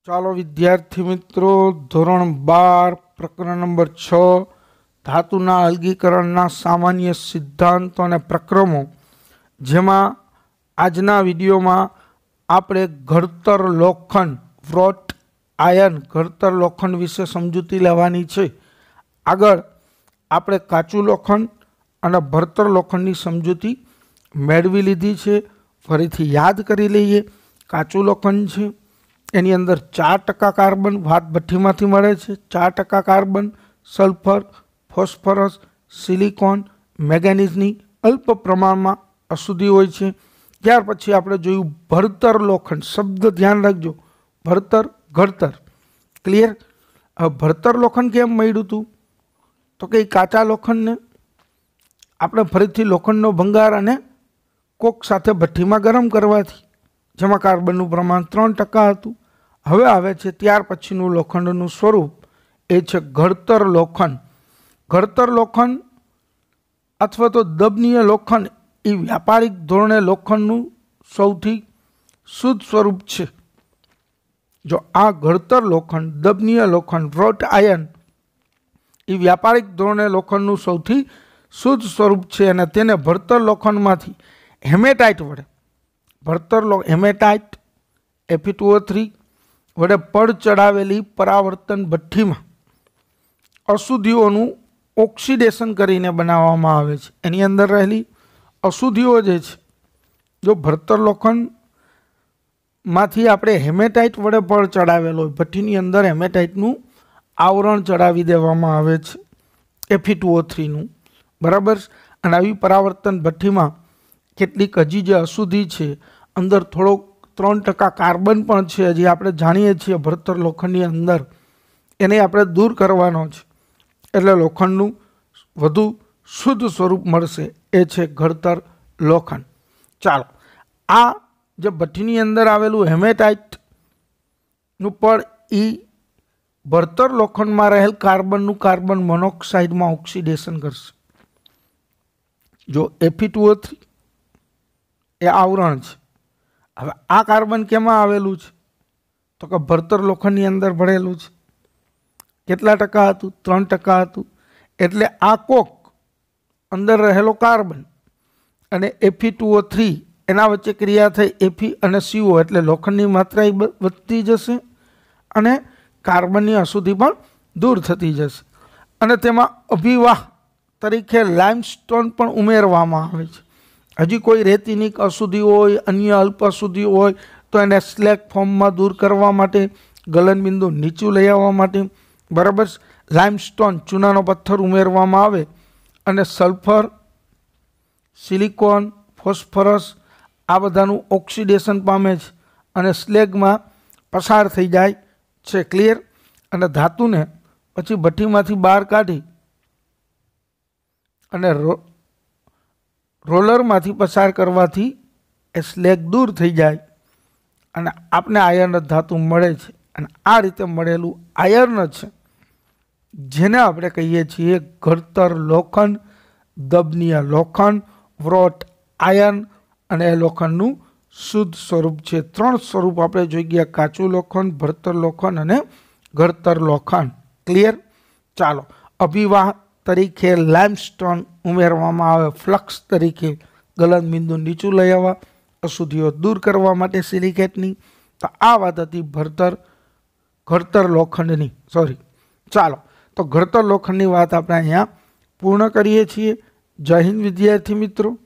ચાલો વિદ્યાર્થી મિત્રો, ધોરણ 12 પ્રકરણ નંબર 6 ધાતુના અલગીકરણના સામાન્ય સિદ્ધાંતો અને પ્રક્રમો, જેમાં આજના વિડીયોમાં આપણે ઘડતર લોખંડ વ્રોટ આયન ઘડતર લોખંડ વિશે સમજૂતી લેવાની છે। આગળ આપણે કાચું લોખંડ અને ભણતર લોખંડની સમજૂતી મેળવી લીધી છે। ફરીથી યાદ કરી લઈએ। કાચું લોખંડ છે, એની અંદર 4% કાર્બન વાત ભઠ્ઠીમાંથી મળે છે। 4% કાર્બન, સલ્ફર, ફોસ્ફરસ, સિલિકોન, મેંગેનીઝની અલ્પ પ્રમાણમાં અશુદ્ધિ હોય છે। ત્યાર પછી આપણે જોયું ભણતર લોખંડ, શબ્દ ધ્યાન રાખજો, ભણતર ઘડતર, ક્લિયર। ભણતર લોખંડ કેમ મળ્યું હતું? તો કે કાચા લોખંડને આપણે ફરીથી લોખંડનો ભંગાર અને કોક સાથે ભઠ્ઠીમાં ગરમ કરવાથી, જેમાં કાર્બનનું પ્રમાણ 3% હતું। હવે આવે છે ત્યાર પછીનું લોખંડનું સ્વરૂપ, એ છે ઘડતર લોખંડ। ઘડતર લોખંડ અથવા તો દબનીય લોખંડ એ વ્યાપારિક ધોરણે લોખંડનું સૌથી શુદ્ધ સ્વરૂપ છે। જો આ ઘડતર લોખંડ, દબનીય લોખંડ, વ્રોટ આયન એ વ્યાપારિક ધોરણે લોખંડનું સૌથી શુદ્ધ સ્વરૂપ છે, અને તેને ભણતર લોખંડમાંથી હેમેટાઇટ વડે હેમેટાઇટ Fe2O3 વડે પડ ચડાવેલી પરાવર્તન ભઠ્ઠીમાં અશુદ્ધિઓનું ઓક્સિડેશન કરીને બનાવવામાં આવે છે। એની અંદર રહેલી અશુદ્ધિઓ જે છે, જો ભણતર લોખંડમાંથી આપણે હેમેટાઇટ વડે પડ ચડાવેલો હોય, ભઠ્ઠીની અંદર હેમેટાઇટનું આવરણ ચડાવી દેવામાં આવે છે Fe2O3નું, બરાબર। અને આવી પરાવર્તન ભઠ્ઠીમાં કેટલીક હજી જે અશુદ્ધિ છે, અંદર થોડોક 3% કાર્બન પણ છે, હજી આપણે જાણીએ છીએ ભણતર લોખંડની અંદર, એને આપણે દૂર કરવાનો છે, એટલે લોખંડનું વધુ શુદ્ધ સ્વરૂપ મળશે, એ છે ઘડતર લોખંડ। ચાલો, આ જે ભઠ્ઠીની અંદર આવેલું હેમેટાઇટનું પડ એ ભણતર લોખંડમાં રહેલ કાર્બનનું કાર્બન મોનોક્સાઇડમાં ઓક્સિડેશન કરશે। જો Fe2O3 એ આવરણ છે। હવે આ કાર્બન કેમાં આવેલું છે? તો કે ભણતર લોખંડની અંદર ભરેલું છે। કેટલા ટકા હતું? 3% હતું। એટલે આ કોક અંદર રહેલો કાર્બન અને Fe2O3 એના વચ્ચે ક્રિયા થઈ Fe અને CO, એટલે લોખંડની માત્રા વધતી જશે અને કાર્બનની અશુદ્ધિ પણ દૂર થતી જશે। અને તેમાં અભિવાહ તરીકે લાઇમસ્ટોન પણ ઉમેરવામાં આવે છે। હજી કોઈ રેતીની અશુદ્ધિ હોય, અન્ય અલ્પ અશુદ્ધિ હોય, તો એને સ્લેગ ફોર્મમાં દૂર કરવા માટે, ગલનબિંદુ નીચું લઈ આવવા માટે, બરાબર, લાઇમસ્ટોન ચૂનાનો પથ્થર ઉમેરવામાં આવે, અને સલ્ફર, સિલિકોન, ફોસ્ફરસ આ બધાનું ઓક્સિડેશન પામે છે અને સ્લેગમાં પસાર થઈ જાય છે, ક્લિયર। અને ધાતુને પછી ભઠ્ઠીમાંથી બહાર કાઢી અને રોલરમાંથી પસાર કરવાથી એ સ્લેગ દૂર થઈ જાય અને આપણે આયર્ન ધાતુ મળે છે। અને આ રીતે મળેલું આયર્ન છે, જેને આપણે કહીએ છીએ ઘડતર લોખંડ, દબનીય લોખંડ, વ્રોટ આયર્ન, અને એ લોખંડનું શુદ્ધ સ્વરૂપ છે। 3 સ્વરૂપ આપણે જોઈ ગયા: કાચું લોખંડ, ભણતર લોખંડ અને ઘડતર લોખંડ, ક્લિયર। ચાલો, અભિવાહ તરીકે લાઇમસ્ટોન ઉમેરવામાં આવે, ફ્લક્સ તરીકે ગલનબિંદુ નીચું લઈ આવવા, અશુદ્ધિઓ દૂર કરવા માટે સિલિકેટની। તો આ વાત હતી ઘડતર લોખંડની, ચાલો, તો ઘડતર લોખંડની વાત આપણે અહીંયા પૂર્ણ કરીએ છીએ। જય હિન્દ વિદ્યાર્થી મિત્રો।